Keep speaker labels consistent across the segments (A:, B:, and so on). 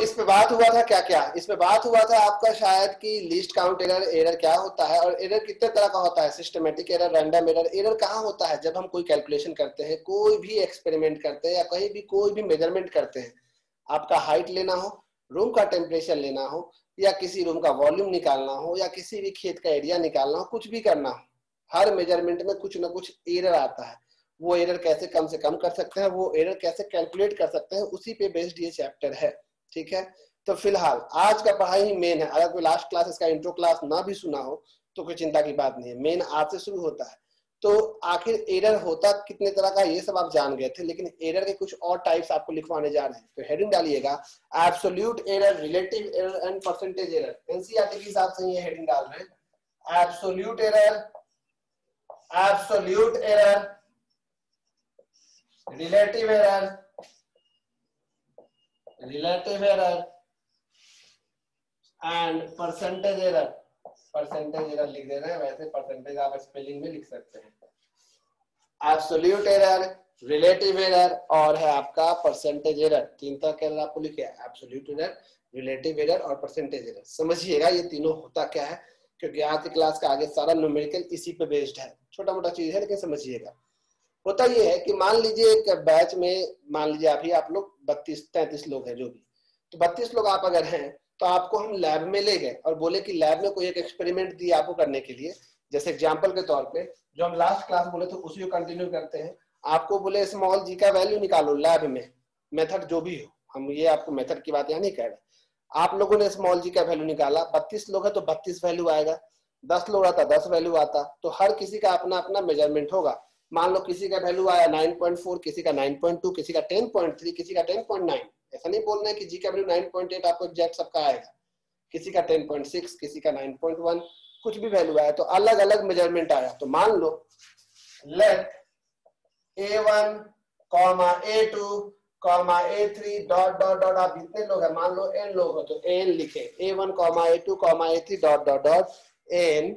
A: इस पे बात हुआ था क्या क्या, इसमें बात हुआ था आपका शायद कि लीस्ट काउंट एरर, एरर क्या होता है और एरर कितने तरह का होता है, systematic error, random error. Error कहाँ होता है, जब हम कोई कैलकुलेशन करते हैं, कोई भी एक्सपेरिमेंट करते हैं या कहीं भी कोई भी मेजरमेंट करते हैं, आपका हाइट लेना हो, रूम का टेम्परेचर लेना हो, या किसी रूम का वॉल्यूम निकालना हो, या किसी भी खेत का एरिया निकालना हो, कुछ भी करना हो, हर मेजरमेंट में कुछ ना कुछ एरर आता है। वो एरर कैसे कम से कम कर सकते हैं, वो एरर कैसे कैलकुलेट कर सकते हैं, उसी पे बेस्ड ये चैप्टर है। ठीक है, तो फिलहाल आज का पढ़ाई ही मेन है। अगर कोई लास्ट क्लास इसका इंट्रो क्लास ना भी सुना हो तो कोई चिंता की बात नहीं है, मेन आज से शुरू होता है। तो आखिर एरर होता कितने तरह का ये सब आप जान गए थे, लेकिन एरर के कुछ और टाइप्स आपको लिखवाने जा रहे हैं। तो हेडिंग डालिएगा absolute error, relative error and percentage error. NCERT के हिसाब से ये हेडिंग डाल रहे हैं, absolute error, absolute error, relative error, relative error and percentage error. Percentage error लिख दे रहे हैं, वैसे परसेंटेज आप स्पेलिंग में लिख सकते हैं। एब्सोल्यूट एरर, रिलेटिव एरर और है आपका परसेंटेज एरर। तीन तरह के एरर आपको लिखे हैं, एब्सोल्यूट एरर, रिलेटिव एरर और परसेंटेज एरर। समझिएगा ये तीनों होता क्या है, क्योंकि आज की क्लास का आगे सारा न्यूमेरिकल इसी पे बेस्ड है। छोटा मोटा चीज है लेकिन समझिएगा। होता ये है कि मान लीजिए एक बैच में, मान लीजिए आप लोग 32-33 लोग हैं जो भी, तो 32 लोग आप अगर हैं तो आपको हम लैब में ले गए और बोले कि लैब में कोई एक एक्सपेरिमेंट दिया आपको करने के लिए। जैसे एग्जांपल के तौर पे जो हम लास्ट क्लास बोले थे उसी को कंटिन्यू करते हैं। आपको बोले स्मॉल जी का वैल्यू निकालो लैब में, मेथड जो भी हो, हम ये आपको मेथड की बात यहाँ नहीं कह रहे। आप लोगों ने स्मॉल जी का वैल्यू निकाला, 32 लोग है तो 32 वैल्यू आएगा, 10 लोग आता 10 वैल्यू आता। तो हर किसी का अपना अपना मेजरमेंट होगा। मान लो किसी का वैल्यू आया 9.4, किसी का 9.2, किसी का 10.3, किसी का 10.9। ऐसा नहीं बोलना है कि जी का वैल्यू 9.8 आपको एग्जैक्ट सबका आएगा, किसी का 10.6, किसी का 9.1, कुछ भी वैल्यू आया तो अलग अलग मेजरमेंट आया। तो मान लो let A1, A2, A3 dot dot dot, आप जितने लोग हैं, मान लो n लोग हो तो n लिखे, A1, A2, A3 dot dot dot n।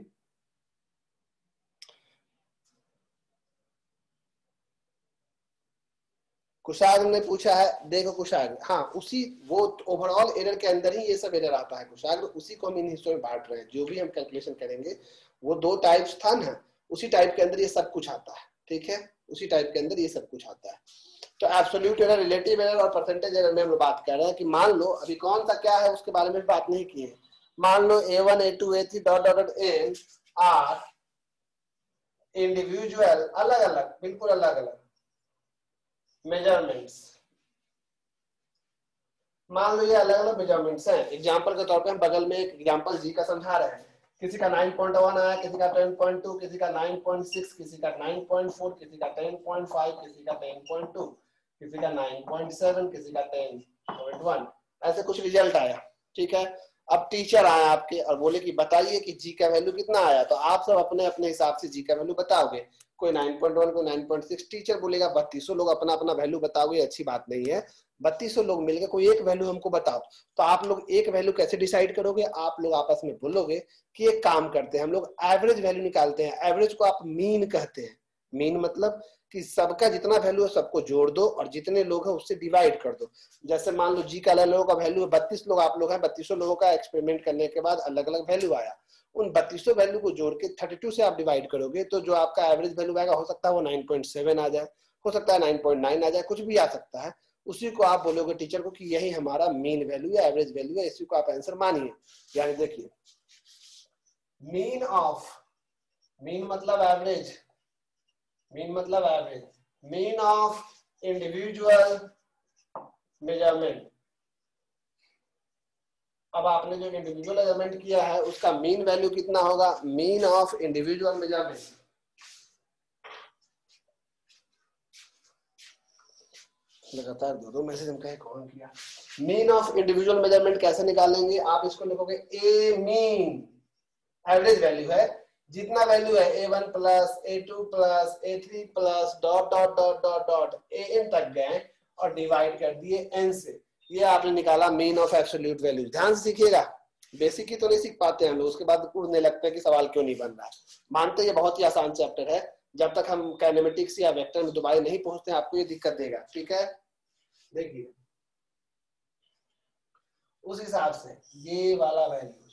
A: कुशाग ने पूछा है, देखो कुशाग, हाँ उसी वो ओवरऑल एरर के अंदर ही ये सब एरर आता है कुशाग, उसी को हम इन हिस्सों में बांट रहे हैं। जो भी हम कैलकुलेशन करेंगे वो 2 टाइप्स था ना, उसी टाइप के अंदर ये सब कुछ आता है। ठीक है, उसी टाइप के अंदर ये सब कुछ आता है। तो एब्सोल्यूट एरर, रिलेटिव एरर और परसेंटेज एरर में हम बात कर रहे हैं कि मान लो अभी कौन सा क्या है उसके बारे में बात नहीं की है। मान लो A1, A2, A3 dot dot n are individual, अलग अलग, बिल्कुल अलग अलग मेजरमेंट्स। मान लो ये अलग अलग मेजरमेंट्स हैं। एग्जांपल के तौर पे हम बगल में एक एग्जांपल जी का समझा रहे हैं। किसी का 9.1 आया, किसी का 10.2, किसी का 9.6, किसी का 9.4, किसी का 10.5, किसी का 10.2, किसी का 9.7, किसी का 10.1, ऐसे कुछ रिजल्ट आया। ठीक है, अब टीचर आए आपके और बोले कि बताइए कि जी का वैल्यू कितना आया, तो आप सब अपने अपने हिसाब से जी का वैल्यू बताओगे। कोई 9.1, कोई 9.6, टीचर बोलेगा 3200 लोग अपना अपना वैल्यू बताओगे, अच्छी बात नहीं है। 3200 लोग मिलकर कोई एक वैल्यू हमको बताओ, तो आप लोग एक वैल्यू कैसे डिसाइड करोगे? आप लोग आपस में बोलोगे कि एक काम करते हैं, हम लोग एवरेज वैल्यू निकालते हैं। एवरेज को आप मीन कहते हैं। मीन मतलब कि सबका जितना वैल्यू है सबको जोड़ दो और जितने लोग हैं उससे डिवाइड कर दो। जैसे मान लो जी का लोगों का वैल्यू 32 लोग आप लोग हैं, 3200 लोगों का एक्सपेरिमेंट करने के बाद अलग अलग वैल्यू आया, उन 3200 वैल्यू को जोड़ के 32 से आप डिवाइड करोगे तो जो आपका एवरेज वैल्यू आएगा, हो सकता है वो 9.7 आ जाए, हो सकता है 9.9 आ जाए, कुछ भी आ सकता है। उसी को आप बोलोगे टीचर को कि यही हमारा मीन वैल्यू है, एवरेज वैल्यू है, इसी को आप आंसर मानिए। यानी देखिए मीन ऑफ, मीन मतलब एवरेज, मीन मतलब average, mean of individual measurement. अब आपने जो इंडिविजुअल मेजरमेंट किया है उसका मीन वैल्यू कितना होगा? Mean of individual measurement. लगातार दो मैसेज हम कहे कौन किया। मीन ऑफ इंडिविजुअल मेजरमेंट कैसे निकालेंगे? आप इसको लिखोगे ए मीन, एवरेज वैल्यू है, जितना वैल्यू है A1 plus A2 plus A3 plus dot dot dot dot dot AN तक गए और डिवाइड कर दिए n से, ये आपने निकाला मीन ऑफ एब्सोल्यूट वैल्यू। ध्यान से सीखिएगा, बेसिक ही तो नहीं सीख पाते हैं लोग, उसके बाद उड़ने लगता है कि सवाल क्यों नहीं बन रहा है। मानते ये बहुत ही आसान चैप्टर है, जब तक हम काइनेमेटिक्स या वेक्टर में दोबारा नहीं पहुंचते आपको ये दिक्कत देगा। ठीक है, देखिए उस हिसाब से ये वाला वैल्यूज,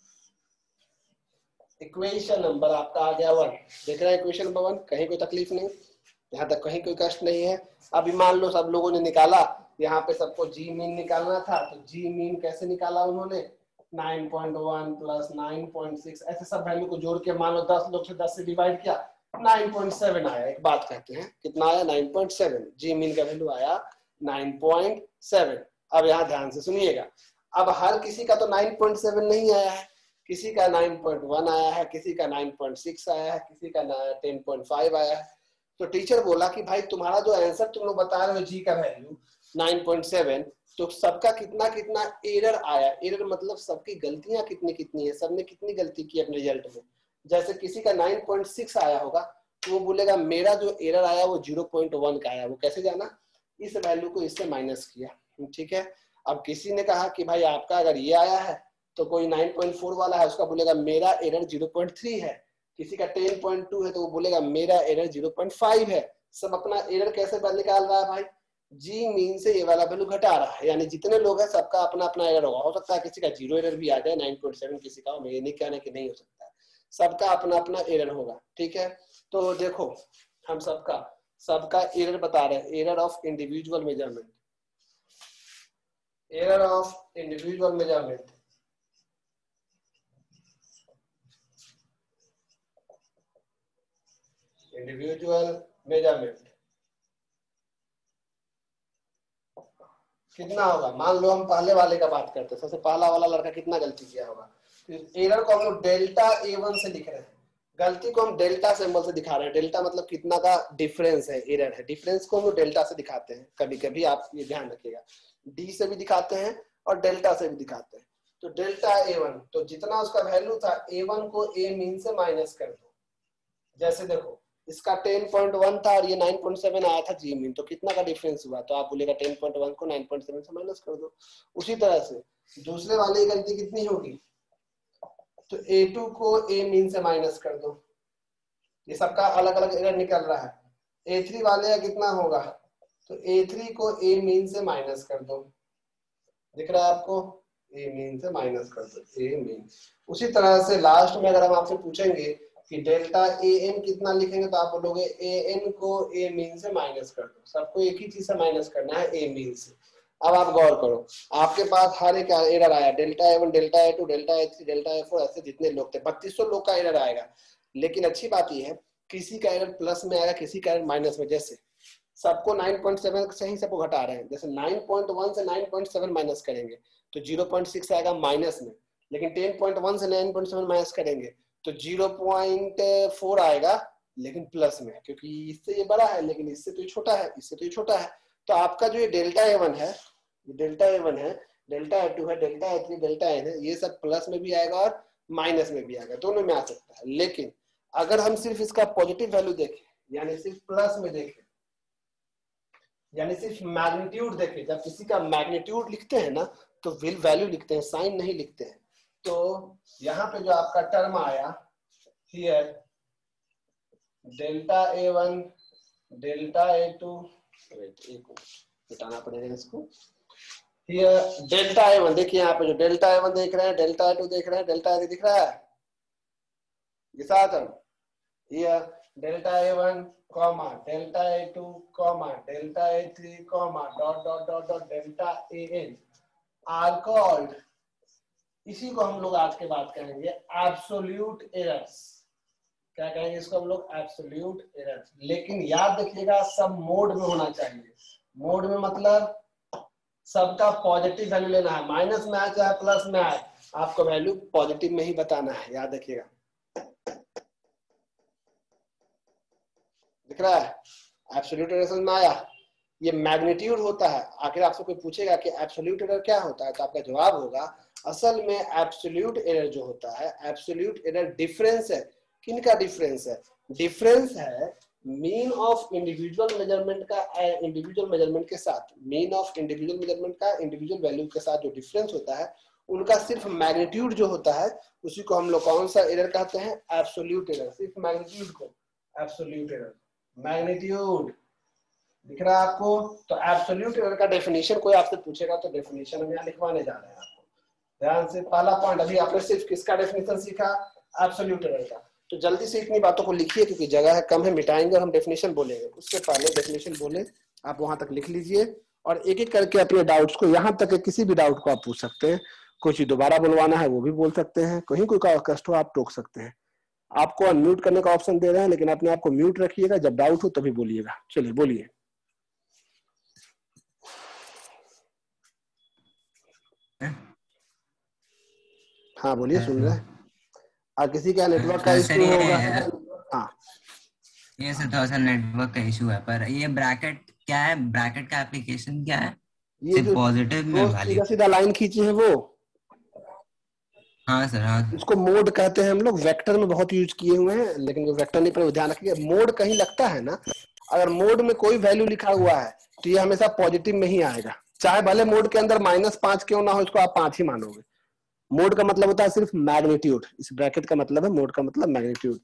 A: इक्वेशन नंबर आपका आ गया 1। देख रहे हैं इक्वेशन नंबर 1, कहीं कोई तकलीफ नहीं, यहाँ तक कहीं कोई कष्ट नहीं है। अभी मान लो सब लोगों ने निकाला, यहाँ पे सबको जी मीन निकालना था, तो जी मीन कैसे निकाला उन्होंने, 9.1 प्लस 9.6 ऐसे सब वैल्यू को जोड़ के मान लो 10 लोग से 10 से डिवाइड किया, 9.7 आया। एक बात कहते हैं, कितना आया, 9.7। जी मीन का वैल्यू आया 9.7। अब यहाँ ध्यान से सुनिएगा, अब हर किसी का तो 9.7 नहीं आया है, किसी का 9.1 आया है, किसी का 9.6 आया है, किसी का 10.5 आया है। तो टीचर बोला कि भाई तुम्हारा जो आंसर तुम लोग बता रहे हो जी का वैल्यू 9.7, तो सबका कितना कितना एरर आया। एरर मतलब सबकी गलतियां कितनी कितनी है, सबने कितनी गलती की अपने रिजल्ट में। जैसे किसी का 9.6 आया होगा तो वो बोलेगा मेरा जो एरर आया वो 0.1 का आया। वो कैसे जाना, इस वैल्यू को इससे माइनस किया, ठीक है। अब किसी ने कहा कि भाई आपका अगर ये आया है तो कोई 9.4 वाला है, उसका बोलेगा मेरा एरर 0.3 है। किसी का 10.2 है तो वो बोलेगा मेरा एरर 0.5 है। सब अपना एरर कैसे निकाल रहा है भाई, जी मीन से ये वाला वैल्यू घटा रहा है। यानी जितने लोग हैं सबका अपना अपना एरर होगा। हो सकता है किसी का 0 एरर भी आ जाए 9.7, किसी का, मैं ये नहीं कहने कि नहीं हो सकता है, सबका अपना अपना एरर होगा, ठीक है। तो देखो हम सबका एरर बता रहे हैं, error of individual measurement, error of individual measurement. Individual measurement कितना होगा, मान लो हम पहले वाले का बात करते हैं, सबसे पहला वाला लड़का कितना गलती किया होगा। तो एरर को हम लोग डेल्टा A1 से लिख रहे हैं, गलती को हम डेल्टा सिंबल से दिखा रहे हैं। डेल्टा मतलब कितना का डिफरेंस है, एरर है, डिफरेंस को हम लोग डेल्टा से दिखाते हैं। कभी कभी आप ये ध्यान रखिएगा, डी से भी दिखाते हैं और डेल्टा से भी दिखाते हैं। तो डेल्टा A1, तो जितना उसका वैल्यू था A1 को A मीन से माइनस कर दो। जैसे देखो इसका 10.1 था और ये 9.7 आया था जी मीन, तो कितना का डिफरेंस हुआ, तो आप बोलेगा 10.1 को 9.7 से माइनस कर दो। उसी तरह से दूसरे वाले की गलती कितनी होगी, तो A2 को A मीन से माइनस कर दो। ये सबका अलग अलग एरर निकल रहा है। A3 वाले का कितना होगा, तो A3 को A मीन से माइनस कर दो। दिख रहा है आपको, A मीन से माइनस कर दो, A मीन। उसी तरह से लास्ट में अगर हम आपसे पूछेंगे कि डेल्टा AN कितना लिखेंगे, तो आप बोलोगे AN को A मीन से माइनस कर दो। सबको एक ही चीज से माइनस करना है, A मीन से। अब आप गौर करो, आपके पास हर एक एरर आया, delta A1, delta A2, delta A3, delta A4, ऐसे जितने लोग थे 3200 लोग का एरर आएगा। लेकिन अच्छी बात यह है, किसी का एरर प्लस में आएगा, किसी का एरर माइनस में। जैसे सबको 9.7 से ही सबको घटा रहे हैं, जैसे 9.1 से 9.7 माइनस करेंगे तो 0.6 आएगा माइनस में, लेकिन 10.1 से 9.7 माइनस करेंगे तो 0.4 आएगा लेकिन प्लस में, क्योंकि इससे ये बड़ा है लेकिन इससे तो ये छोटा है, इससे तो ये छोटा है। तो आपका जो ये डेल्टा A1 है, डेल्टा A1 है, डेल्टा A2 है, डेल्टा A3, डेल्टा N है, ये सब प्लस में भी आएगा और माइनस में भी आएगा, दोनों में आ सकता है। लेकिन अगर हम सिर्फ इसका पॉजिटिव वैल्यू देखें, यानी सिर्फ प्लस में देखें, यानी सिर्फ मैग्नीट्यूड देखें, जब किसी का मैग्नीट्यूड लिखते हैं ना तो विल वैल्यू लिखते हैं, साइन नहीं लिखते हैं। तो यहाँ पे जो आपका टर्म आया here, delta A1, delta A2, हटाना पड़ेगा इसको, हियर डेल्टा A1, देखिए यहाँ पे जो डेल्टा A1 देख रहे हैं, डेल्टा A2 देख रहे हैं, डेल्टा A3 दिख रहा है, ये साथ हम here delta A1 comma delta A2 comma delta A3 comma dot dot dot dot delta AN are called, इसी को हम लोग आज के बाद कहेंगे एब्सोल्यूट एरर्स। क्या कहेंगे इसको हम लोग, एब्सोल्यूट एरर्स। लेकिन याद रखिएगा सब मोड में होना चाहिए। मोड में मतलब सबका पॉजिटिव वैल्यू लेना है, माइनस में आए चाहे प्लस में आए, आपको वैल्यू पॉजिटिव में ही बताना है, याद रखिएगा। दिख रहा है, एब्सोल्यूट एरर समझ में आया। ये मैग्नीट्यूड होता है। आखिर आपसे कोई पूछेगा कि एब्सोल्यूट एरर क्या होता है, तो आपका जवाब होगा असल में एब्सोल्यूट एरर जो होता है, एब्सोल्यूट एरर डिफरेंस है। किनका डिफरेंस है, डिफरेंस है मीन ऑफ इंडिविजुअल मेजरमेंट का इंडिविजुअल मेजरमेंट के साथ, मीन ऑफ इंडिविजुअल मेजरमेंट का इंडिविजुअल वैल्यू के साथ जो डिफरेंस होता है, उनका सिर्फ मैग्नीट्यूड जो होता है उसी को हम लोग कौन सा एरर कहते हैं, एब्सोल्यूट एरर। सिर्फ मैग्नीट्यूड को एब्सोल्यूट एरर, मैग्नीट्यूड। दिख रहा है आपको। तो एब्सोल्यूट एरर का डेफिनेशन कोई आपसे पूछेगा तो डेफिनेशन हम यहाँ लिखवाने जा रहे हैं आपको। ध्यान से पहला पॉइंट अभी आपने सिर्फ किसका डेफिनेशन सीखा, एब्सोल्यूट एरर का। तो जल्दी से इतनी बातों को लिखिए क्योंकि जगह है कम है, मिटाएंगे और हम डेफिनेशन बोलेंगे। उससे पहले डेफिनेशन बोले आप वहां तक लिख लीजिए और एक एक करके अपने डाउट्स को, यहाँ तक किसी भी डाउट को आप पूछ सकते हैं। कोई चीज दोबारा बुलवाना है वो भी बोल सकते हैं, कहीं कोई कष्ट हो आप टोक सकते हैं। आपको अनम्यूट करने का ऑप्शन दे रहे हैं लेकिन अपने आप को म्यूट रखिएगा, जब डाउट हो तभी बोलिएगा। चलिए बोलिए। हाँ बोलिए, सुन रहे हैं। और किसी का नेटवर्क का
B: सर
A: इश्यू होगा। हाँ
B: ये सर थोड़ा सा नेटवर्क का इशू है, पर ये ब्रैकेट क्या है, ब्रैकेट का एप्लीकेशन क्या है?
A: ये
B: सिर्फ
A: जो
B: पॉजिटिव में वैल्यू?
A: सीधा सीधा लाइन खींची है वो,
B: हाँ सर हाँ।
A: इसको मोड कहते हैं। हम लोग वेक्टर में बहुत यूज किए हुए हैं लेकिन जो वेक्टर नहीं पर ध्यान रखिए, मोड कहीं लगता है ना, अगर मोड में कोई वैल्यू लिखा हुआ है तो ये हमेशा पॉजिटिव में ही आएगा, चाहे भले मोड के अंदर -5 क्यों ना हो, इसको आप 5 ही मानोगे। मोड का मतलब होता है सिर्फ मैग्नीट्यूड, इस ब्रैकेट का मतलब है मोड का मतलब मैग्नीट्यूड।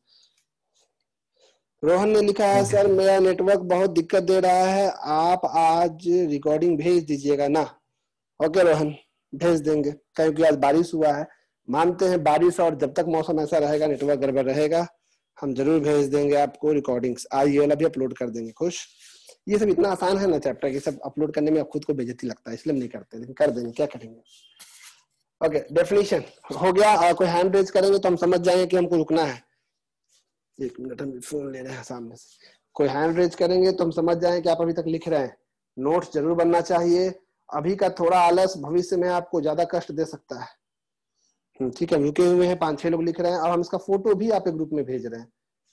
A: रोहन ने लिखा है सर मेरा नेटवर्क बहुत दिक्कत दे रहा है, आप आज रिकॉर्डिंग भेज दीजिएगा ना। ओके रोहन, भेज देंगे क्योंकि आज बारिश हुआ है, मानते हैं बारिश, और जब तक मौसम ऐसा रहेगा नेटवर्क गड़बड़ रहेगा, हम जरूर भेज देंगे आपको रिकॉर्डिंग्स। आज ये वाला भी अपलोड कर देंगे। खुश? ये सब इतना आसान है ना चैप्टर, ये सब अपलोड करने में खुद को बेइज्जती लगता है इसलिए हम नहीं करते, लेकिन कर देंगे, क्या करेंगे। ओके डेफिनेशन हो गया। और कोई हैंड रेज करेंगे तो हम समझ जाएंगे कि हमको रुकना है। एक मिनट, हम फोन ले रहे हैं सामने से। कोई हैंड रेज करेंगे तो हम समझ जाएं कि आप अभी तक लिख रहे हैं। नोट्स जरूर बनना चाहिए, अभी का थोड़ा आलस भविष्य में आपको ज्यादा कष्ट दे सकता है। ठीक है, रुके हुए हैं 5-6 लोग लिख रहे हैं और हम इसका फोटो भी आपके ग्रुप में भेज रहे हैं,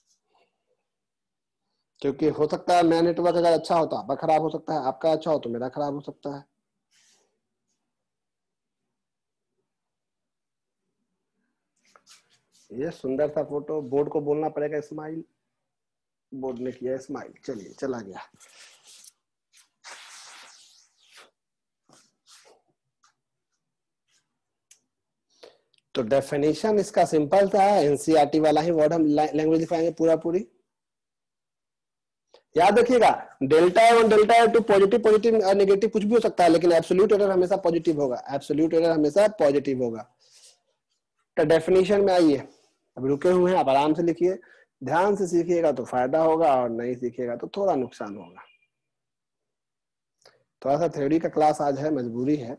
A: क्योंकि हो सकता है मेरा नेटवर्क अगर अच्छा हो तो आपका खराब हो सकता है, आपका अच्छा हो तो मेरा खराब हो सकता है। ये सुंदर सा फोटो, बोर्ड को बोलना पड़ेगा स्माइल, बोर्ड ने किया स्माइल। चलिए चला गया। तो डेफिनेशन इसका सिंपल था, एनसीईआरटी वाला ही वर्ड हम लैंग्वेज दिखाएंगे पूरा पूरी। याद रखिएगा delta one delta two positive positive और नेगेटिव कुछ भी हो सकता है, लेकिन एब्सोल्यूट एरर हमेशा पॉजिटिव होगा, एब्सोल्यूट एरर हमेशा पॉजिटिव होगा। तो डेफिनेशन में आइए, अब रुके हुए हैं आप आराम से लिखिए, ध्यान से सीखिएगा तो फायदा होगा और नहीं सीखिएगा तो थोड़ा नुकसान होगा। थोड़ा सा थ्योरी का क्लास आज है, मजबूरी है।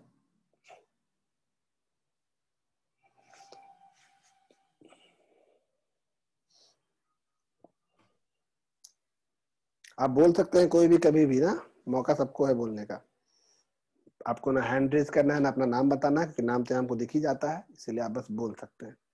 A: आप बोल सकते हैं कोई भी कभी भी ना, मौका सबको है बोलने का। आपको ना हैंड रेज करना है ना अपना नाम बताना है, क्योंकि नाम तो हमको दिख ही जाता है, इसलिए आप बस बोल सकते हैं।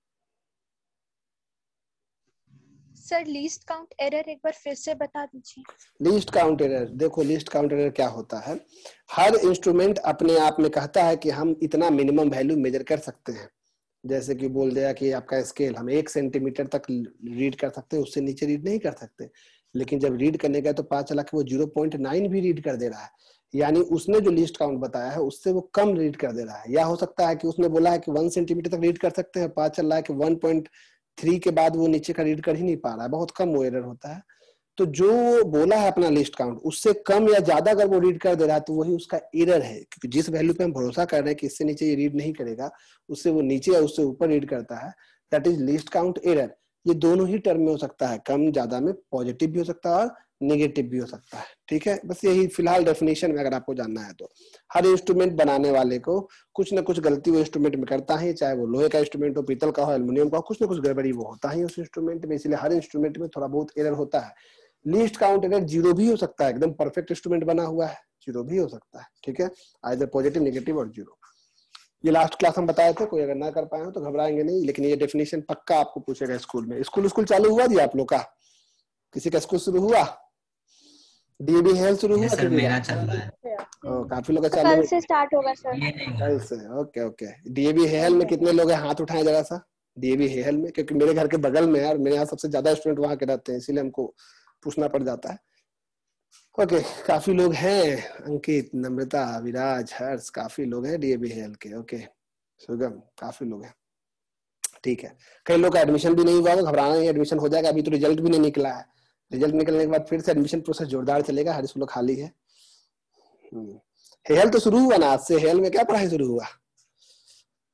C: सर लीस्ट काउंट एरर एक बार फिर से बता दीजिए।
A: लीस्ट काउंट एरर, देखो लीस्ट काउंट एरर क्या होता है, हर इंस्ट्रूमेंट अपने आप में कहता है कि हम इतना मिनिमम वैल्यू मेजर कर सकते हैं। जैसे कि बोल दिया कि आपका स्केल हम 1 सेंटीमीटर तक रीड कर सकते हैं, उससे नीचे रीड नहीं कर सकते, लेकिन जब रीड करने गए तो पता चला कि वो 0.9 भी रीड कर दे रहा है, यानी उसने जो लिस्ट काउंट बताया है उससे वो कम रीड कर दे रहा है। या हो सकता है कि उसने बोला है कि 1 सेंटीमीटर तक रीड कर सकते हैं, पता चल रहा है कि 1.3 के बाद वो नीचे का रीड कर ही नहीं पा रहा है, बहुत कम वो एरर होता है। तो जो बोला है अपना लिस्ट काउंट उससे कम या ज्यादा अगर वो रीड कर दे रहा है तो वही उसका एरर है, क्योंकि जिस वैल्यू पे हम भरोसा कर रहे हैं कि इससे नीचे ये रीड नहीं करेगा, उससे वो नीचे या उससे ऊपर रीड करता है, that is least count error. ये दोनों ही टर्म में हो सकता है, कम ज्यादा में पॉजिटिव भी हो सकता है और नेगेटिव भी हो सकता है। ठीक है, बस यही फिलहाल डेफिनेशन में अगर आपको जानना है तो हर इंस्ट्रूमेंट बनाने वाले को कुछ ना कुछ गलती वो इंस्ट्रूमेंट में करता है, चाहे वो लोहे का इंस्ट्रूमेंट हो, पीतल का हो, एल्युमिनियम का हो, कुछ ना कुछ गड़बड़ी वो होता है उस इंस्ट्रूमेंट में, इसलिए हर इंस्ट्रूमेंट में थोड़ा बहुत एरर होता है। लीस्ट काउंट एरर 0 भी हो सकता है, एकदम परफेक्ट इंस्ट्रूमेंट बना हुआ है 0 भी हो सकता है। ठीक है, आइदर पॉजिटिव नेगेटिव और 0। ये लास्ट क्लास हम बताए थे, कोई अगर ना कर पाए हो तो घबराएंगे नहीं, लेकिन ये डेफिनेशन पक्का आपको पूछेगा स्कूल में। स्कूल चालू हुआ जी आप लोग का? किसी का स्कूल शुरू हुआ? डीएबी हेल्थ शुरू हुआ?
B: सर मेरा चल रहा है।
A: काफी लोग का चालू
C: कल से स्टार्ट होगा सर।
A: कल से, ओके ओके। डीएबी हेल्थ में कितने लोग हैं, हाथ उठाएं जरा सा। डीएबी हेल्थ में, क्योंकि मेरे घर के बगल में है और मेरे यहाँ सबसे ज्यादा स्टूडेंट वहां के रहते हैं, इसीलिए हमको पूछना पड़ जाता है। ओके, काफी लोग हैं, अंकित, नम्रता, विराज, हर्ष, काफी लोग हैं डीएबी हेल्थ के। ओके सुगम, काफी लोग हैं। ठीक है, कई लोग का एडमिशन भी नहीं हुआ, घबराना नहीं, एडमिशन हो जाएगा, अभी तो रिजल्ट भी नहीं निकला है। रिजल्ट निकलने के बाद फिर से एडमिशन प्रोसेस जोरदार चलेगा, हर स्कूल खाली है। हेल्थ तो शुरू हुआ ना आज से, हेल्थ में क्या पढ़ाई शुरू हुआ?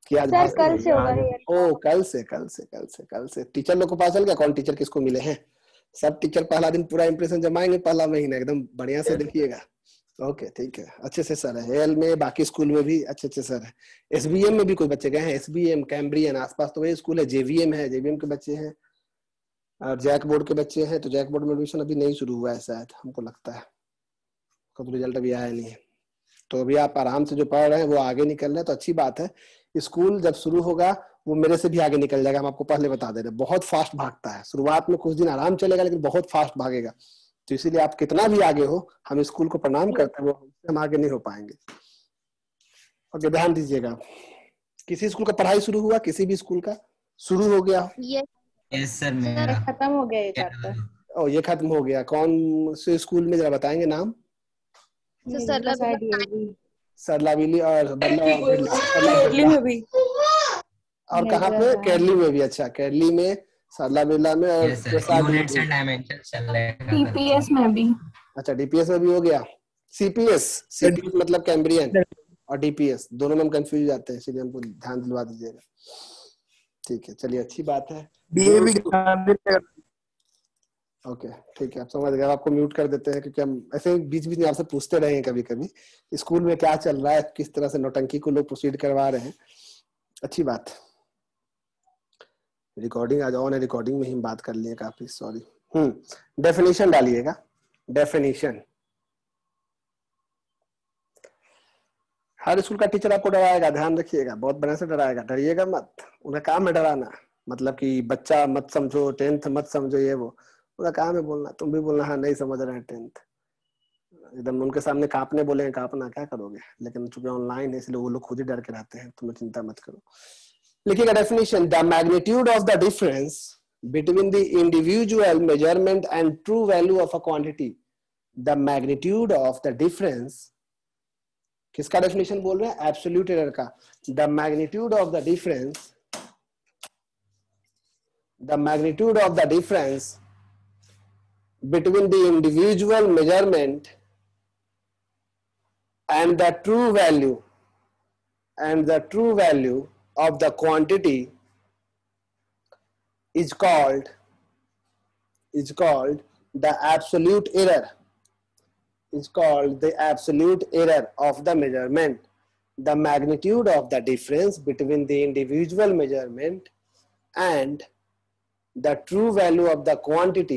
A: कि आज
C: सर कल से होगा ये।
A: ओ कल से टीचर लोग को पता चल गया कौन टीचर किसको मिले हैं? सब टीचर पहला दिन पूरा इंप्रेशन जमाएंगे, पहला महीना एकदम बढ़िया से देखिएगा। ओके ठीक है, अच्छे से सर है एल में, बाकी स्कूल में भी अच्छे सर है। एसबीएम में भी कोई बच्चे गए हैं? एसबीएम, कैम्ब्रियन, आसपास तो वही स्कूल है। जेवीएम है, जेवीएम के बच्चे हैं और जैक बोर्ड के बच्चे हैं। तो जैक बोर्ड में एडमिशन अभी नहीं शुरू हुआ है शायद, हमको लगता है, उसका तो रिजल्ट अभी आया नहीं है। तो अभी आप आराम से जो पढ़ रहे हैं वो आगे निकल रहे हैं, तो अच्छी बात है। स्कूल जब शुरू होगा वो मेरे से भी आगे निकल जाएगा, हम आपको पहले बता दे रहे हैं। बहुत फास्ट भागता है, शुरुआत में कुछ दिन आराम चलेगा लेकिन बहुत फास्ट भागेगा। तो इसीलिए आप कितना भी आगे हो, हम स्कूल को प्रणाम करते हैं, वो हम आगे नहीं हो पाएंगे। ओके, ध्यान दीजिएगा। किसी स्कूल का पढ़ाई शुरू हुआ? किसी भी स्कूल का शुरू हो गया?
B: यस सर, मेरा
C: खत्म हो गया ये चैप्टर।
A: ओ ये खत्म हो गया। कौन से स्कूल में, जरा बताएंगे नाम? सरलाविली और और कहाँ पे? केरली में भी। अच्छा, केरली में, सरलाविला में और
B: यूनिट्स एंड डायमेंशंस चल रहे हैं।
D: डीपीएस में भी।
A: अच्छा, डीपीएस में भी हो गया। सीपीएस मतलब कैम्ब्रियन और डीपीएस दोनों में हम कंफ्यूज हो जाते हैं, इसलिए हमको ध्यान दिलवा दीजिएगा। ठीक है, चलिए अच्छी बात है। ओके ठीक है, आप समझ गए। आपको म्यूट कर देते हैं क्योंकि हम ऐसे बीच बीच में आपसे पूछते रहे कभी कभी स्कूल में क्या चल रहा है, किस तरह से नौटंकी को लोग प्रोसीड करवा रहे हैं। अच्छी बात। रिकॉर्डिंग आज ऑन है, रिकॉर्डिंग में ही बात कर लिए काफी, सॉरी। डेफिनेशन डालिएगा, डेफिनेशन। हर स्कूल का टीचर आपको डराएगा, ध्यान रखिएगा, बहुत बढ़िया से डराएगा। डरिएगा मत, उनका काम है डराना। मतलब कि बच्चा मत समझो, 10th मत समझो, ये वो उनका काम है बोलना। तुम भी बोलना हाँ नहीं समझ रहे हैं 10th, एकदम उनके सामने कांपने बोले, कांपना क्या करोगे। लेकिन चूंकि ऑनलाइन है इसलिए वो लोग खुद ही डर के रहते हैं, तुम्हें चिंता मत करो। लिखिएगा definition, the magnitude of the difference between the individual measurement and true value of a quantity. The magnitude of the difference, किसका डेफिनेशन बोल रहे हैं? एब्सोल्यूट एरर का। The magnitude of the difference, the magnitude of the difference between the individual measurement and the true value of the quantity is called the absolute error, is called the absolute error of the measurement. The magnitude of the difference between the individual measurement and the true value of the quantity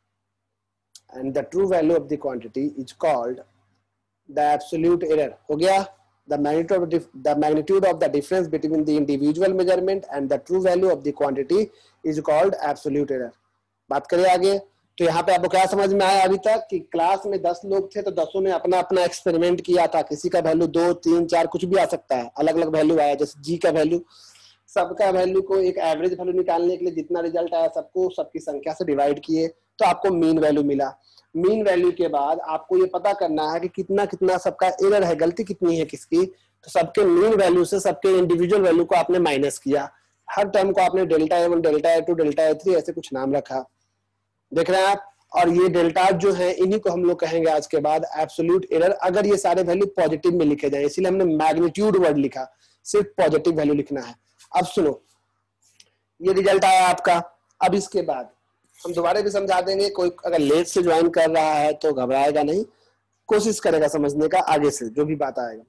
A: is called the absolute error. हो गया? The magnitude of the difference between the individual measurement and the true value of the quantity is called absolute error. बात करें आगे। तो यहाँ पे आपको क्या समझ में आया अभी तक कि क्लास में 10 लोग थे तो 10 ने अपना अपना एक्सपेरिमेंट किया था। किसी का वैल्यू 2, 3, 4 कुछ भी आ सकता है, अलग अलग वैल्यू आया। जैसे जी का वैल्यू, सबका वैल्यू को एक एवरेज वैल्यू निकालने के लिए जितना रिजल्ट आया सबको सबकी संख्या से डिवाइड किए तो आपको मीन वैल्यू मिला। मीन वैल्यू के बाद आपको ये पता करना है कि कितना कितना सबका एरर है, गलती कितनी है किसकी। तो सबके मीन वैल्यू से सबके इंडिविजुअल वैल्यू को आपने माइनस किया। हर टर्म को आपने delta A1, delta A2, delta A3 ऐसे कुछ नाम रखा, देख रहे हैं आप। और ये डेल्टा जो है इन्हीं को हम लोग कहेंगे आज के बाद एब्सोल्यूट एरर, अगर ये सारे वैल्यू पॉजिटिव में लिखे जाए। इसीलिए हमने मैग्नीट्यूड वर्ड लिखा, सिर्फ पॉजिटिव वैल्यू लिखना है। अब सुनो, ये रिजल्ट आया आपका। अब इसके बाद हम दोबारा भी समझा देंगे। कोई अगर लेट से ज्वाइन कर रहा है तो घबराएगा नहीं, कोशिश करेगा समझने का आगे से जो भी बात आएगा।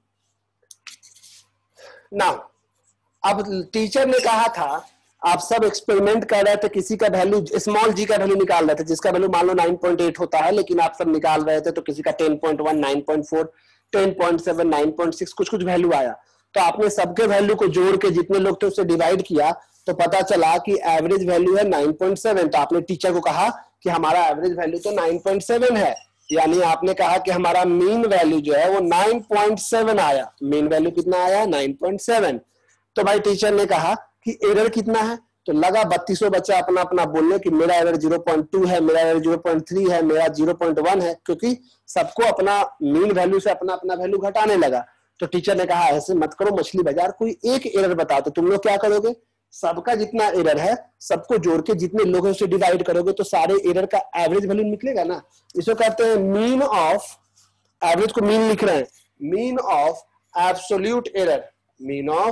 A: नाउ अब टीचर ने कहा था आप सब एक्सपेरिमेंट कर रहे थे, किसी का वैल्यू स्मॉल जी का वैल्यू निकाल रहे थे, जिसका वैल्यू मान लो 9.8 होता है, लेकिन आप सब निकाल रहे थे तो किसी का 10.1, 9.4, 10.7, 9.6 कुछ कुछ वैल्यू आया। तो आपने सबके वैल्यू को जोड़ के जितने लोग थे उससे डिवाइड किया तो पता चला कि एवरेज वैल्यू है 9.7। तो आपने टीचर को कहा कि हमारा एवरेज वैल्यू तो 9.7 है, यानी आपने कहा कि हमारा मीन वैल्यू जो है वो 9.7 आया। मीन वैल्यू कितना आया? 9.7। तो भाई टीचर ने कहा कि एरर कितना है, तो लगा 3200 बच्चा अपना अपना बोलने कि मेरा एरर 0.2 है, मेरा एरर 0.3 है, मेरा 0.1 है, क्योंकि सबको अपना मीन वैल्यू से अपना अपना वैल्यू घटाने लगा। तो टीचर ने कहा ऐसे मत करो मछली बाजार, कोई एक एरर बताओ। तो तुम लोग क्या करोगे? सबका जितना एरर है सबको जोड़ के जितने लोगों से डिवाइड करोगे तो सारे एरर का एवरेज वैल्यू निकलेगा ना। इसको कहते हैं मीन ऑफ, एवरेज को मीन लिख रहे हैं, mean of absolute error, mean of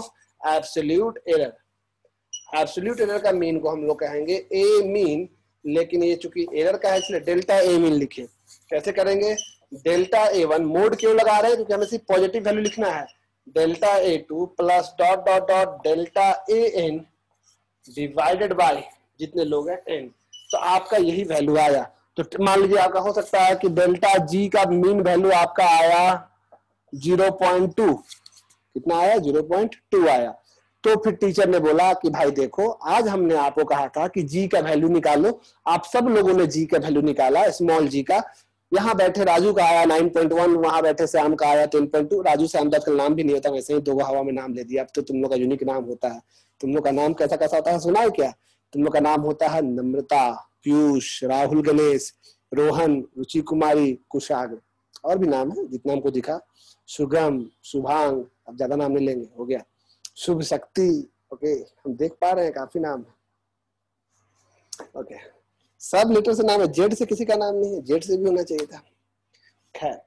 A: absolute error. Absolute error का मीन को हम लोग कहेंगे ए मीन, लेकिन ये चूंकि एरर का है इसलिए डेल्टा ए मीन लिखे। कैसे करेंगे? डेल्टा A1 मोड क्यों लगा रहे हैं? क्योंकि हमें सिर्फ पॉजिटिव वैल्यू लिखना है। Delta A2 plus dot dot dot delta AN divided by जितने लोग हैं n। तो आपका यही वैल्यू आया। तो मान लीजिए आपका हो सकता है कि डेल्टा G का मीन वैल्यू आपका आया 0.2। कितना आया? 0.2 आया। तो फिर टीचर ने बोला कि भाई देखो, आज हमने आपको कहा था कि G का वैल्यू निकालो। आप सब लोगों ने G का वैल्यू निकाला, स्मॉल g का। यहाँ बैठे राजू का आया 9.1, वहां बैठे श्याम का आया 10.2। राजू श्याम का नाम भी नहीं होता, वैसे ही दो हवा में नाम ले दिया। अब तो तुम लोग का यूनिक नाम होता है। तुम लोग का नाम कैसा कैसा होता है सुना है क्या? तुम लोग का नाम होता है नम्रता, पीयूष, राहुल, गणेश, रोहन, रुचि कुमारी, कुशाग्र, और भी नाम है जितना हमको दिखा, सुगम, शुभांग। अब ज्यादा नाम नहीं लेंगे, हो गया। शुभ शक्ति, ओके, हम देख पा रहे हैं काफी नाम है। ओके, सब लेटर से नाम है, जेड से किसी का नाम नहीं है, जेड से भी होना चाहिए था। खैर,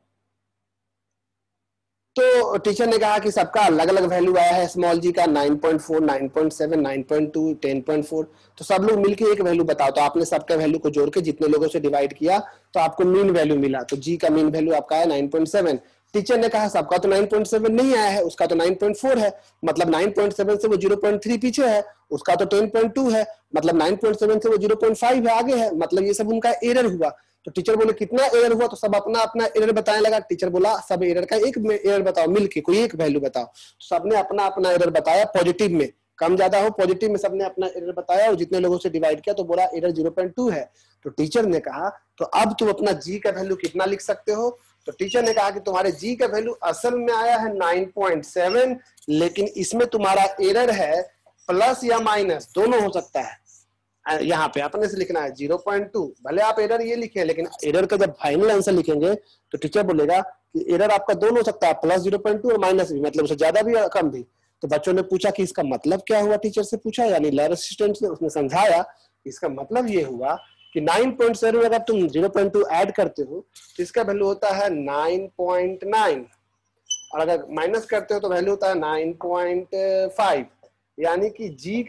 A: तो टीचर ने कहा कि सबका अलग अलग वैल्यू आया है। स्मॉल जी का 9.4, 9.7, 9.2, 10.4। तो सब लोग मिलके एक वैल्यू बताओ। तो आपने सबका वैल्यू को जोड़ के जितने लोगों से डिवाइड किया तो आपको मीन वैल्यू मिला। तो जी का मीन वैल्यू आपका है 9.7। टीचर ने कहा सबका तो 9.7 नहीं आया है, उसका तो 9.4 है, मतलब 9.7 से वो 0.3 पीछे है। उसका तो 10.2 है, मतलब 9.7 से वो 0.5 है आगे है, मतलब ये सब उनका एरर हुआ। तो टीचर बोले कितना एरर हुआ? तो सब अपना अपना एरर बताने लगा। टीचर बोला सब एरर का एक एरर बताओ, मिलके कोई एक वैल्यू बताओ। तो सबने अपना अपना एरर बताया, पॉजिटिव में कम ज्यादा हो, पॉजिटिव में सबने अपना एरर बताया और जितने लोगों से डिवाइड किया तो बोला एरर 0.2 है। तो टीचर ने कहा तो अब तुम अपना जी का वैल्यू कितना लिख सकते हो? तो टीचर ने कहा कि तुम्हारे जी का वैल्यू असल में आया है 9.7, लेकिन इसमें तुम्हारा एरर है प्लस या माइनस, दोनों हो सकता है। यहाँ पे अपने से लिखना है 0.2। भले आप एरर ये लिखे, लेकिन एरर का जब फाइनल आंसर लिखेंगे तो टीचर बोलेगा कि एरर आपका दोनों हो सकता है, प्लस 0.2 और माइनस भी, मतलब उससे ज्यादा भी और कम भी। तो बच्चों ने पूछा कि इसका मतलब क्या हुआ? टीचर से पूछा, यानी लैब असिस्टेंट से। उसने समझाया इसका मतलब ये हुआ कि 9.7 अगर तुम 0.2 ऐड करते हो तो इसका वैल्यू होता है 9.9, और अगर माइनस करते हो तो वैल्यू होता है 9.5। यानी कि जी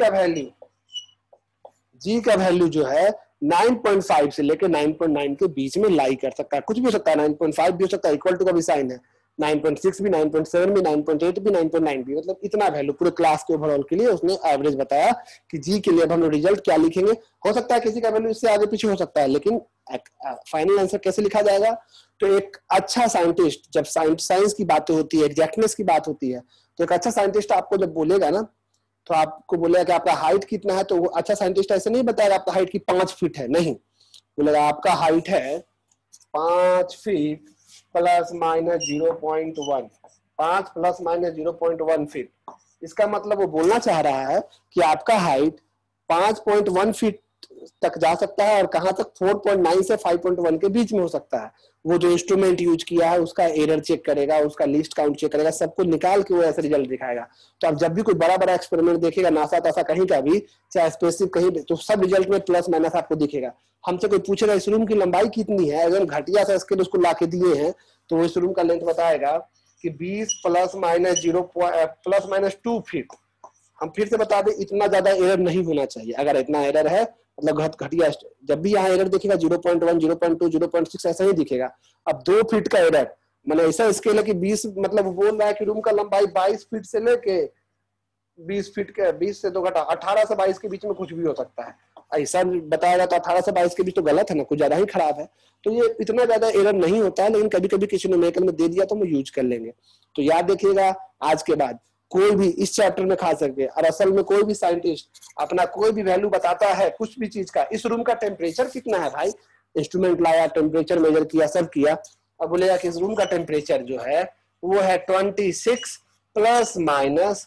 A: का वैल्यू जो है 9.5 से लेकर 9.9 के बीच में लाई कर सकता है। कुछ भी हो सकता है, 9.5 भी हो सकता है, इक्वल टू का भी साइन है, 9.6 भी, 9.7 भी, 9.8 भी, 9.9 भी, मतलब इतना वैल्यू पूरे क्लास के ओवरऑल के लिए उसने एवरेज बताया कि जी के लिए अब हम लोग रिजल्ट क्या लिखेंगे। हो सकता है किसी का वैल्यू इससे आगे पीछे हो सकता है, लेकिन फाइनल आंसर कैसे लिखा जाएगा? तो एक अच्छा साइंटिस्ट, जब साइंस की बातें होती है, एग्जैक्टनेस की बात होती है, तो एक अच्छा साइंटिस्ट आपको जब बोलेगा ना, तो आपको बोलेगा कि आपका हाइट कितना है, तो वो अच्छा साइंटिस्ट ऐसे नहीं बताएगा आपका हाइट की 5 फीट है, नहीं, बोलेगा आपका हाइट है 5 feet plus minus 0.1, 5 plus minus 0.1 feet. इसका मतलब वो बोलना चाह रहा है कि आपका हाइट 5.1 फीट तक जा सकता है और कहां तक 4.9 से 5.1 के बीच में हो सकता है। वो जो इंस्ट्रूमेंट यूज किया है उसका एरर चेक करेगा, उसका लिस्ट काउंट चेक करेगा, सबको निकाल के वो ऐसा रिजल्ट दिखाएगा। तो आप जब भी कोई बड़ा बड़ा एक्सपेरिमेंट देखिएगा, नासा तासा कहीं का भी, चाहे स्पेसिफिक कहीं भी, तो सब रिजल्ट में प्लस माइनस आपको दिखेगा। हमसे कोई पूछेगा इस रूम की लंबाई कितनी है, अगर घटिया सा स्केल उसको लाके दिए हैं तो वो इस रूम का लेंथ बताएगा कि 20 प्लस माइनस 2 फीट। हम फिर से बता दें, इतना ज्यादा एरर नहीं होना चाहिए। अगर इतना एरर है मतलब घटिया, जब भी यहाँ एरर दिखेगा 0.1, 0.2, 0.6 ऐसा ही दिखेगा। अब 2 फीट का एरर, मतलब ऐसा स्केल है कि 20, मतलब वो बोल रहा है कि रूम का लंबाई 22 फीट से लेके 20 फीट के 20 से 2 घटा 18 से 22 के बीच में कुछ भी हो सकता है। ऐसा बताएगा तो 18 से 22 के बीच तो गलत है ना, कुछ ज्यादा ही खराब है। तो ये इतना ज्यादा एरर नहीं होता है, लेकिन कभी कभी किसी न्यूमेरिकल में दे दिया तो हम यूज कर लेंगे। तो याद रखिएगा, आज के बाद कोई भी इस चैप्टर में खा सकते हैं। और असल में कोई भी साइंटिस्ट अपना कोई भी वैल्यू बताता है कुछ भी चीज का, इस रूम का टेम्परेचर कितना है भाई, इंस्ट्रूमेंट लाया, टेम्परेचर मेजर किया, सब किया, अब बोलेगा कि इस रूम का टेम्परेचर जो है वो है 26 प्लस माइनस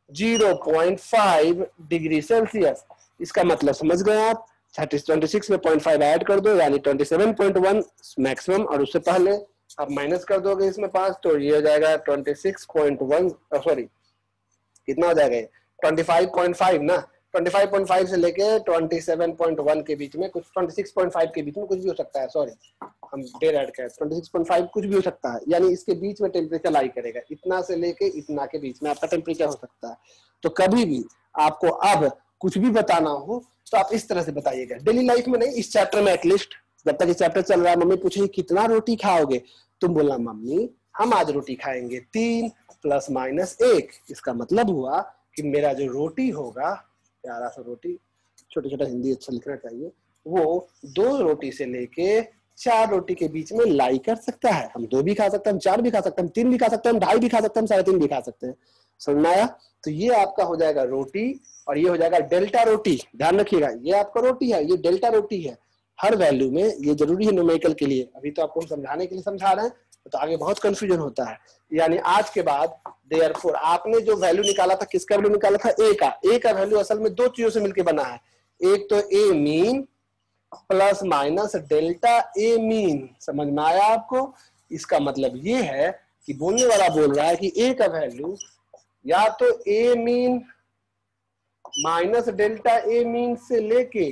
A: 0.5 डिग्री सेल्सियस। इसका मतलब समझ गए आप, 26 में 0.5 ऐड कर दो यानी 27.1 मैक्सिमम, और उससे पहले आप माइनस कर दोगे इसमें 5, तो ये हो जाएगा 26.1, सॉरी कितना हो जाएगा 25.5 ना, 25.5 से लेके 27.1 के बीच में, कुछ 26.5 के बीच में कुछ भी हो सकता है, सॉरी हम डेढ़ ऐड कर 26.5 कुछ भी हो सकता है, यानी इसके बीच में टेम्परेचर लाई करेगा, इतना से लेके इतना के बीच में आपका टेम्परेचर हो सकता है। तो कभी भी आपको अब कुछ भी बताना हो तो आप इस तरह से बताइएगा, डेली लाइफ में नहीं, इस चैप्टर में एटलीस्ट, जब तक ये चैप्टर चल रहा है मम्मी पूछेगी कितना रोटी खाओगे, तुम बोलना मम्मी हम आज रोटी खाएंगे 3 ± 1। इसका मतलब हुआ कि मेरा जो रोटी होगा, प्यारा सा रोटी, छोटा छोटा हिंदी अच्छा लिखना चाहिए, वो 2 रोटी से लेके 4 रोटी के बीच में लाई कर सकता है। हम 2 भी खा सकते हैं, हम 4 भी खा सकते हैं, हम 3 भी खा सकते हैं, हम 2.5 भी खा सकते हैं, हम 3.5 भी खा सकते हैं। समझ में आया? तो ये आपका हो जाएगा रोटी और ये हो जाएगा डेल्टा रोटी। ध्यान रखिएगा, ये आपका रोटी है, ये डेल्टा रोटी है। हर वैल्यू में ये जरूरी है न्यूमेरिकल के लिए, अभी तो आपको समझाने के लिए समझा रहे हैं, तो आगे बहुत कंफ्यूजन होता है। यानी आज के बाद देयरफॉर आपने जो वैल्यू निकाला था, किसका वैल्यू निकाला था? ए का वैल्यू असल में 2 चीजों से मिलकर बना है, एक तो A mean plus minus delta A mean. समझ में आया आपको? इसका मतलब ये है कि बोलने वाला बोल रहा है कि ए का वैल्यू या तो A mean minus delta A mean से लेके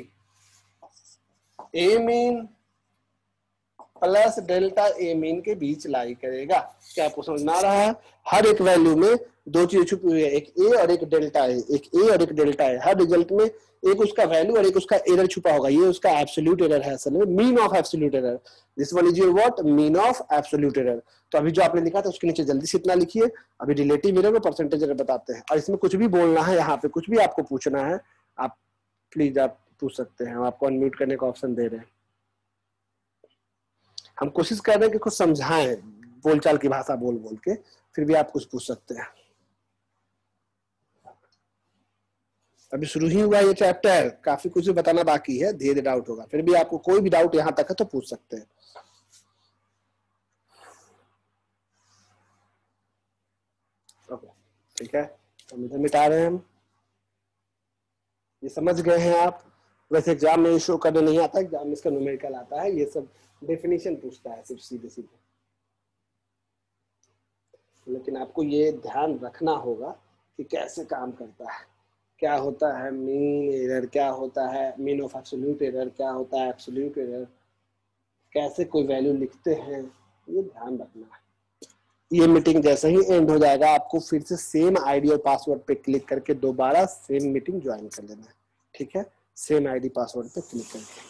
A: A mean plus delta A mean के बीच लाई करेगा। क्या आपको समझ में आ रहा है? हर एक वैल्यू में 2 चीजें छुपी हुई है, एक ए और एक डेल्टा है, एक ए और एक डेल्टा है। हर रिजल्ट में एक उसका वैल्यू और एक उसका एरर छुपा होगा, ये उसका एब्सोल्यूट एरर है, असल में mean of absolute error. This one is your what? Mean of absolute error. तो अभी जो आपने लिखा था उसके नीचे जल्दी से इतना लिखिए। अभी रिलेटिव एरर और परसेंटेज एरर बताते हैं, और इसमें कुछ भी बोलना है, यहाँ पे कुछ भी आपको पूछना है आप प्लीज आप पूछ सकते हैं, हम आपको अनम्यूट करने का ऑप्शन दे रहे हैं। हम कोशिश कर रहे हैं कि कुछ समझाएं बोलचाल की भाषा बोल बोल के, फिर भी आप कुछ पूछ सकते हैं। अभी शुरू ही हुआ ये चैप्टर, काफी कुछ बताना बाकी है, धीरे धीरे डाउट होगा, फिर भी आपको कोई भी डाउट यहां तक है तो पूछ सकते हैं। ओके ठीक है, हम इधर मिटा रहे हैं। हम ये समझ गए हैं आप? वैसे एग्जाम में शो करने नहीं आता, एग्जाम में इसका न्यूमेरिकल आता है, ये सब डेफिनेशन पूछता है सिर्फ सीधे सीधे। लेकिन आपको ये ध्यान रखना होगा कि कैसे काम करता है, क्या होता है मीन एरर, क्या होता है मीन ऑफ एब्सोल्यूट एरर, क्या होता है एब्सोल्यूट एरर, कैसे कोई वैल्यू लिखते हैं, ये ध्यान रखना है। ये मीटिंग जैसे ही एंड हो जाएगा आपको फिर से सेम आईडी और पासवर्ड पे क्लिक करके दोबारा सेम मीटिंग ज्वाइन कर लेना है, ठीक है? सेम आईडी पासवर्ड पे क्लिक करके।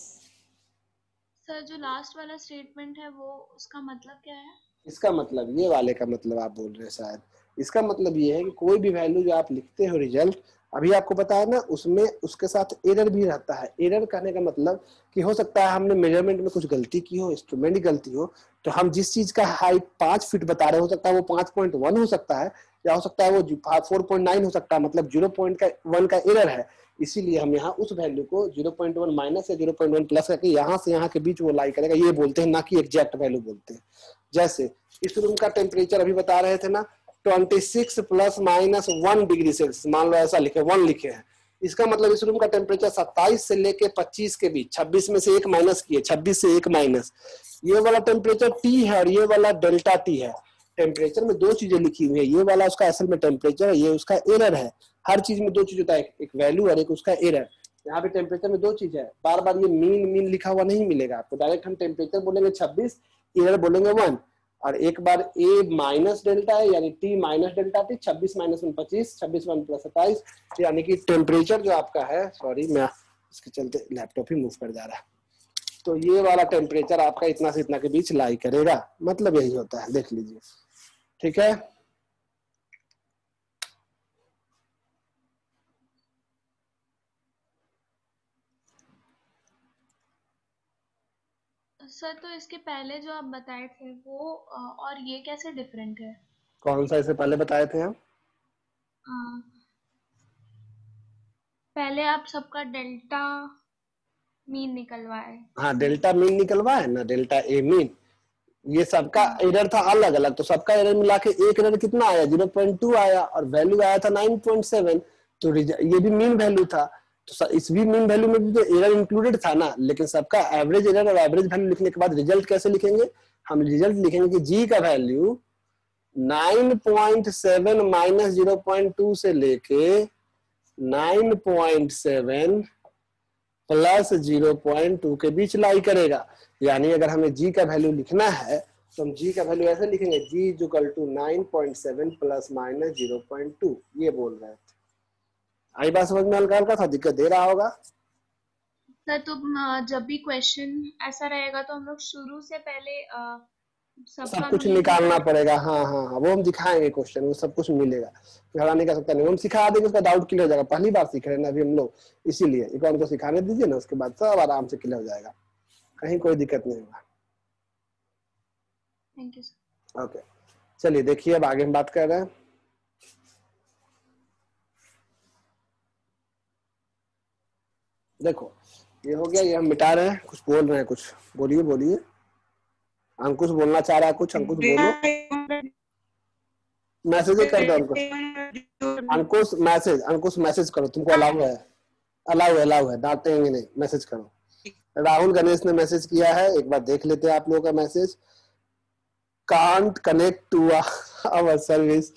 C: सर जो लास्ट वाला स्टेटमेंट है वो उसका मतलब क्या है?
A: इसका मतलब, ये वाले का मतलब आप बोल रहे हैं शायद, इसका मतलब ये है कि कोई भी वैल्यू जो आप लिखते हो रिजल्ट, अभी आपको बताया ना, उसमें उसके साथ एरर भी रहता है। एरर कहने का मतलब कि हो सकता है हमने मेजरमेंट में कुछ गलती की हो, इंस्ट्रूमेंट की गलती हो, तो हम जिस चीज का हाइट 5 फीट बता रहे हो सकता है वो 5.1 हो सकता है, या हो सकता है वो 4.9 हो सकता है, मतलब 0.1 का एरर है। इसीलिए हम यहाँ उस वैल्यू को 0.1 माइनस या 0.1 प्लस करके यहाँ से यहाँ के बीच वो लाई करेगा, ये बोलते हैं, ना कि एग्जैक्ट वैल्यू बोलते हैं। जैसे इस रूम का टेम्परेचर अभी बता रहे थे ना 26 ± 1 डिग्री सेल्सियस, मान लो ऐसा लिखे 1 लिखे हैं, इसका मतलब इस रूम का टेम्परेचर 27 से लेके 25 के बीच, 26 में से 1 माइनस किए, 26 से 1 माइनस, ये वाला टेम्परेचर टी है और ये वाला डेल्टा टी है। टेम्परेचर में 2 चीजें लिखी हुई है, ये वाला उसका असल में टेम्परेचर है, ये उसका एरर है। हर चीज में 2 चीज होता है, एक वैल्यू और एक उसका एरर। यहाँ पे टेम्परेचर में 2 चीज है, बार बार ये मीन लिखा हुआ नहीं मिलेगा आपको, डायरेक्ट हम टेम्परेचर बोलेंगे 26, एरर बोलेंगे 1, और एक बार ए माइनस डेल्टा है यानी टी माइनस डेल्टा टी, 26 - 1 25, 26 1 + 27, यानी कि टेम्परेचर जो आपका है, सॉरी मैं इसके चलते लैपटॉप ही मूव कर जा रहा है, तो ये वाला टेम्परेचर आपका इतना से इतना के बीच लाई करेगा, मतलब यही होता है, देख लीजिए, ठीक है?
C: सर तो इसके पहले जो आप बताए थे वो और ये कैसे डिफरेंट है?
A: कौन सा इससे पहले बताए थे हम?
C: पहले आप सबका डेल्टा मीन निकलवाए।
A: हाँ, डेल्टा मीन निकलवाए ना, डेल्टा ए मीन, ये सबका एरर था अलग अलग, तो सबका एरर मिला के एक एरर कितना आया? 0.2 आया, और वैल्यू आया था 9.7, तो ये भी मीन वैल्यू था, तो इस भी मीन वैल्यू में भी तो एरर इंक्लूडेड था ना, लेकिन सबका एवरेज एरर और एवरेज वैल्यू लिखने के बाद रिजल्ट कैसे लिखेंगे? हम रिजल्ट लिखेंगे कि जी का वैल्यू 9.7 - 0.2 से लेके 9.7 प्लस 0.2 के बीच लाई करेगा। यानी अगर हमें g का वैल्यू लिखना है तो हम g का वैल्यू ऐसे लिखेंगे, g is equal to 9.7 plus minus 0.2। ये बोल रहे थे। आई बात समझ में? हल्का हल्का सा दिक्कत दे रहा होगा
C: सर तो जब भी क्वेश्चन ऐसा रहेगा तो हम लोग शुरू से पहले
A: सब कुछ निकालना पड़ेगा। हाँ हाँ हाँ, वो हम दिखाएंगे क्वेश्चन, वो सब कुछ मिलेगा, घड़ा नहीं कर सकता नहीं, हम सिखा देंगे, उसका डाउट क्लियर हो जाएगा। पहली बार सीख रहे हैं ना अभी हम लोग, इसीलिए एक बार उनको सिखाने दीजिए ना, उसके बाद सब आराम से क्लियर हो जाएगा, कहीं कोई दिक्कत नहीं होगा।
C: Thank you sir.
A: ओके, चलिए देखिए अब आगे हम बात कर रहे हैं। देखो ये हो गया, ये हम मिटा रहे हैं। कुछ बोल रहे हैं, कुछ बोलिए बोलिए। अंकुश बोलना चाह रहा है कुछ, अंकुश बोलो। मैसेज कर दो अंकुश, अंकुश मैसेज करो, तुमको अलाउ है, अलाउ है, डांटेंगे नहीं, मैसेज करो। राहुल गणेश ने मैसेज किया है, एक बार देख लेते हैं आप लोगों का message. Can't connect to our service,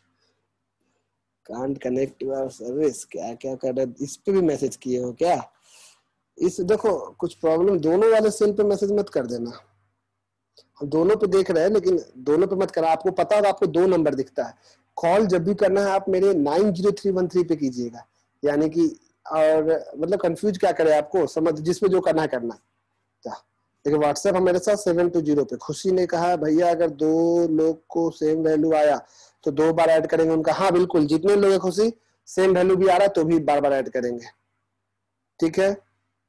A: can't connect to our service, क्या क्या कर रहे, इस पे भी मैसेज किए हो क्या? इस देखो कुछ प्रॉब्लम, दोनों वाले सेल पे मैसेज मत कर देना। हम दोनों पे देख रहे हैं लेकिन दोनों पे मत करना। आपको पता होगा, आपको 2 नंबर दिखता है। कॉल जब भी करना है आप मेरे 90313 पे कीजिएगा, यानी कि, और मतलब कंफ्यूज क्या करे आपको, समझ जिसमें जो करना है करना। देखिए व्हाट्सएप हमारे साथ 720 पे। खुशी ने कहा भैया अगर 2 लोग को सेम वैल्यू आया तो 2 बार ऐड करेंगे उनका। हाँ बिल्कुल, जितने लोग हैं खुशी सेम वैल्यू भी आ रहा है तो भी बार बार ऐड करेंगे, ठीक है।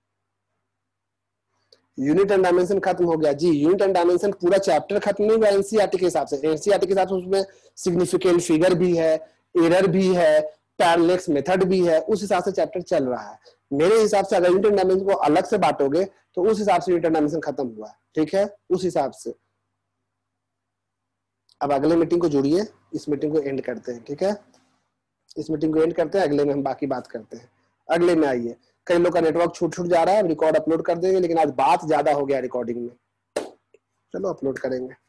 A: यूनिट एंड डायमेंशन खत्म हो गया जी। यूनिट एंड डायमेंशन पूरा चैप्टर खत्म नहीं हुआ एनसीईआरटी के हिसाब से। एनसीईआरटी के हिसाब से उसमें सिग्निफिकेंट फिगर भी है, एरर भी है, पैरेलैक्स मेथड भी है, उस हिसाब से चैप्टर चल रहा है। मेरे हिसाब से अगर यूनिट एंड डायमेंशन को अलग से बांटोगे तो उस हिसाब से यूनिट एंड डायमेंशन खत्म हुआ है, ठीक है, उस हिसाब से। अब अगले मीटिंग को जुड़िए, इस मीटिंग को एंड करते हैं, ठीक है, इस मीटिंग को एंड करते हैं, अगले में हम बाकी बात करते हैं। अगले में आइए। कई लोग का नेटवर्क छूट जा रहा है, रिकॉर्ड अपलोड कर देंगे, लेकिन आज बात ज्यादा हो गया रिकॉर्डिंग में, चलो अपलोड करेंगे।